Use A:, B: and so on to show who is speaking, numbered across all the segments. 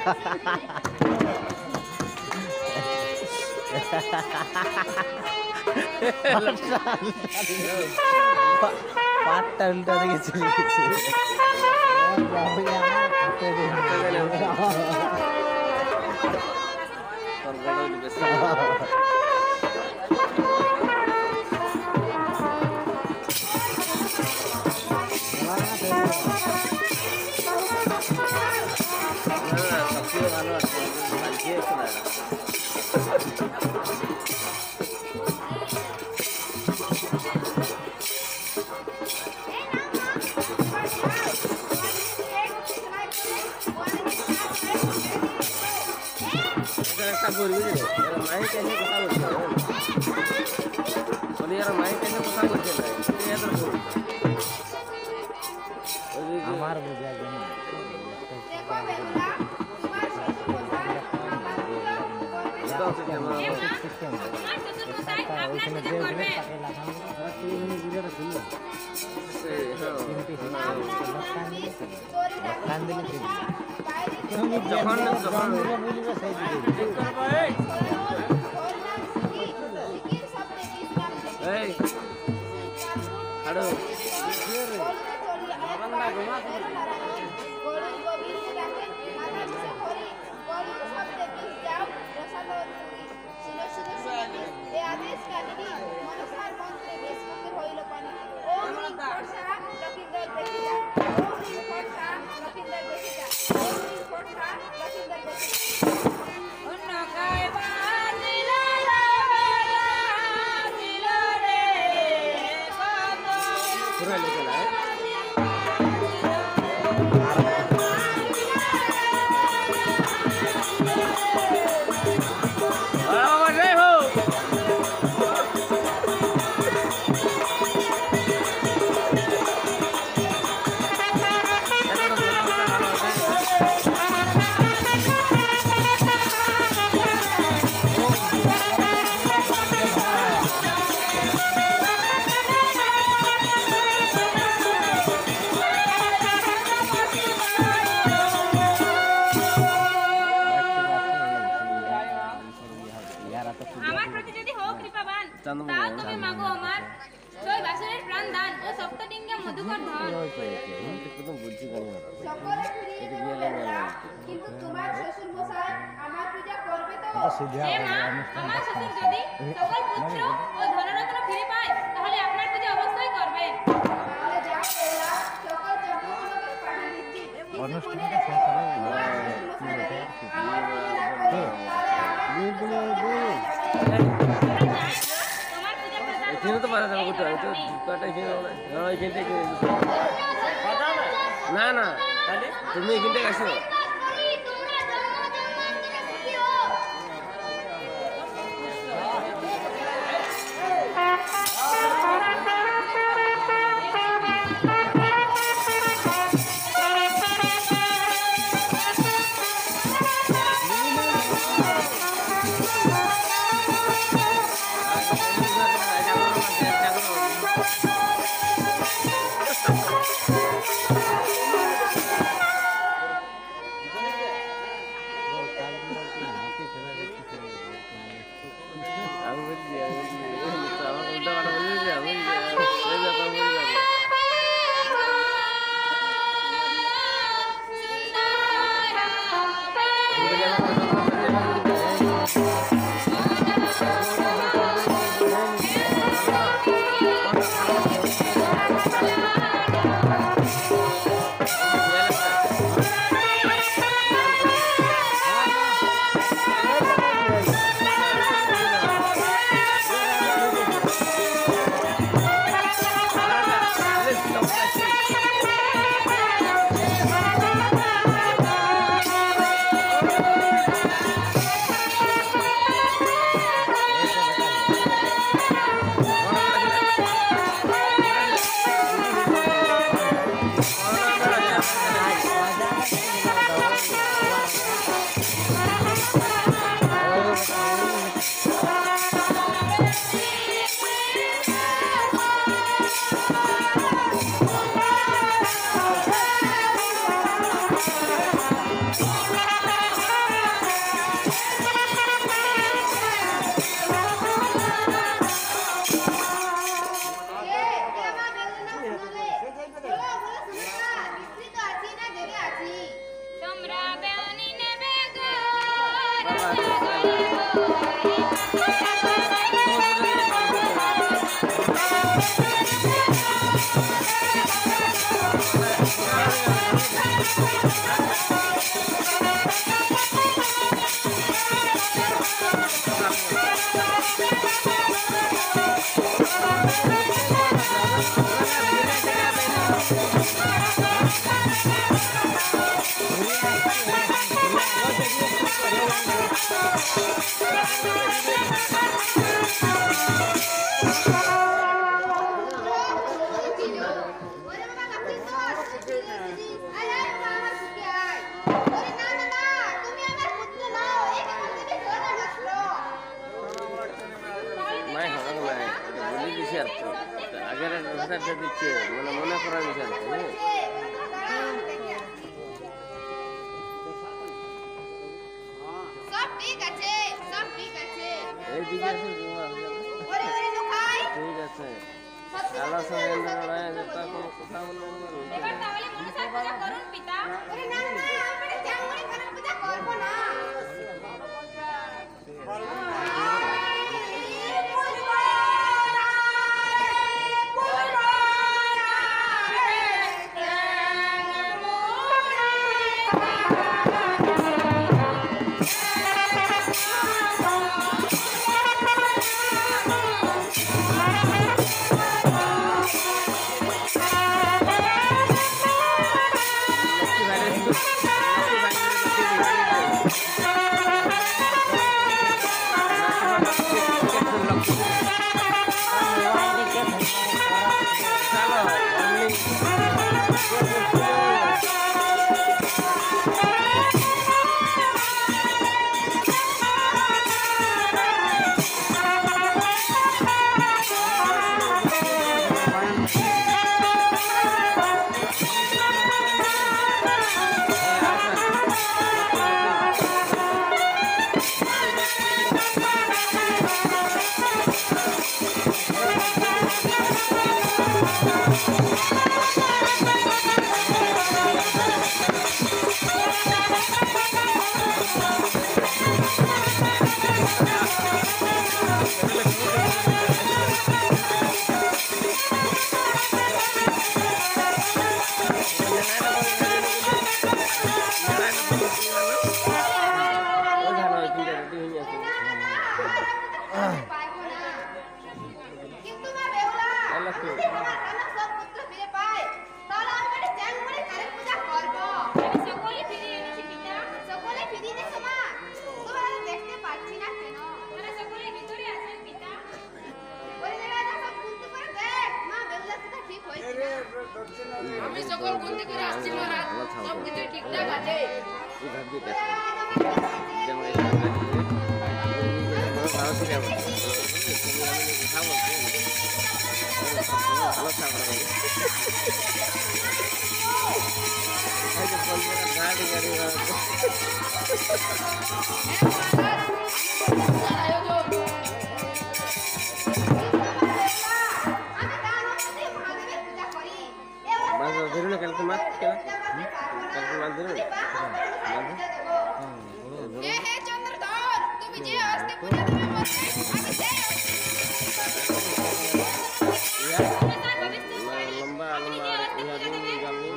A: পাটটা উল্টা দিকে চলে গেছে। ভালো আছে একটা করবি রে মাইক এনে কথা বলছে বলি আর মাইক এনে কথা বলছে না আমার বুঝা গেল না না তুমি এখান থেকে আসো আগের ভাষাটা দিচ্ছে মানে মনে করার বিষয়
B: সব ঠিক আছে
A: এই দিকে আছে ঠিক আছে আল্লাহ সঙ্গে লড়াই যেটা কোনো কথা বলবো
B: এবার তাহলে মনসা পূজা করুন পিতা আরে না না আমরা চামড়ি কারণ পূজা করব না কিন্তু মা বেহুলা তোমার কানা সব পুত্র ফিরে পায় তাহলে আমি একটা চামড়ি কারণ পূজা করব আমি সকলে ফিরিয়ে এনেছি পিতা সকলে ফিরিয়ে এনেছো মা তোমরা দেখতে পাচ্ছি না কেন তারা সকলে ভিতরে আছেন পিতা ওই জায়গাটা সব গুনতে করে দেখ মা বেহুলা সেটা ঠিক হয়েছে
C: আমি সকল গুনতে করে আসছি মহারাজ সব কিছু ঠিকঠাক আছে
A: এই ভাবছি যেমন এই ভাবছি ভালো থেকে ভালো থাকবে গাড়ি গাড়ি
B: আমি দানবতে মহাদেবের পূজা করি এবার
A: বাস ধরুন কালকে মাছ কালকে মাছ ধরুন
B: হে হে চন্দ্রধর তুমি যে আসতে পূজা তুমি বলতে আমি সেই
A: লম্বা লম্বা ইহা দিন জানি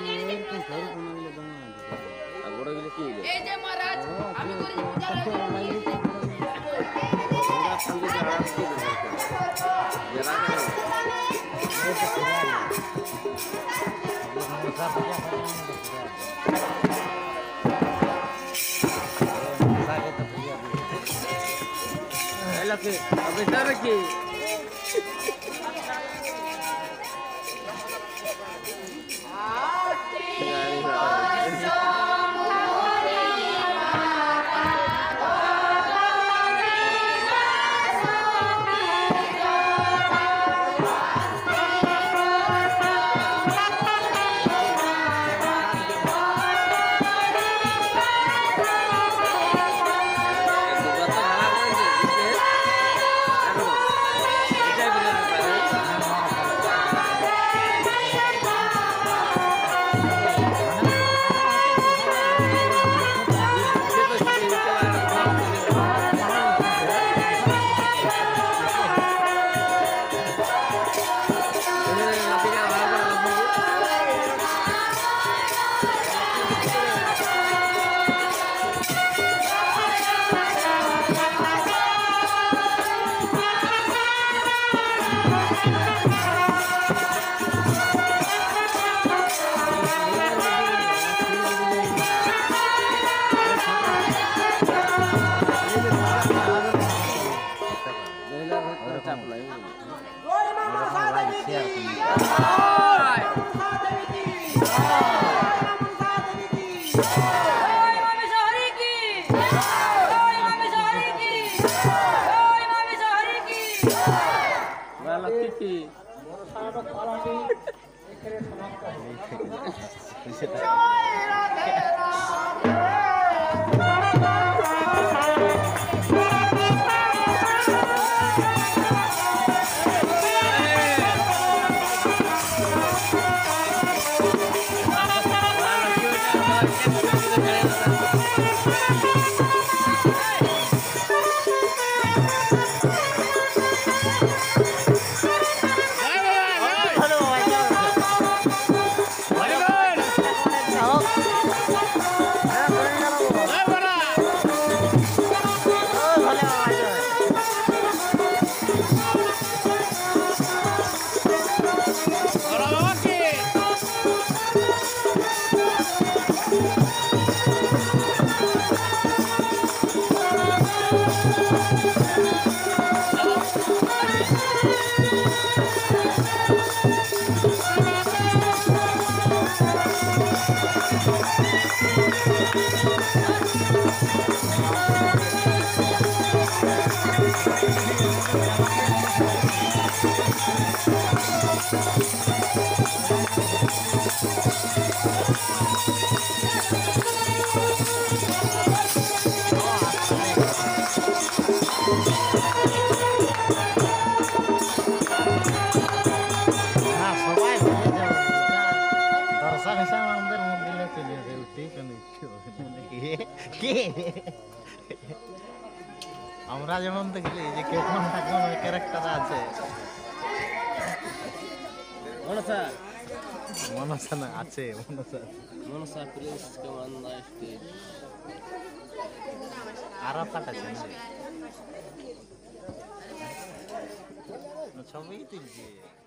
A: আর বড় গেলে কি হইবে
C: এই যে মহারাজ আমি করি পূজার আয়োজন করেছি।
A: আমরা শান্তি ছাড়া কি করব জেলা এলাকে আবে যাবে কি
D: আমরা যেমন দেখলি যে কেমন ক্যারেক্টার আছে
A: মনসা
D: মনসা না আছে
A: মনসা প্লিজ কেমন নাইসটি
D: আরাফাট আছে ছবি তুলছি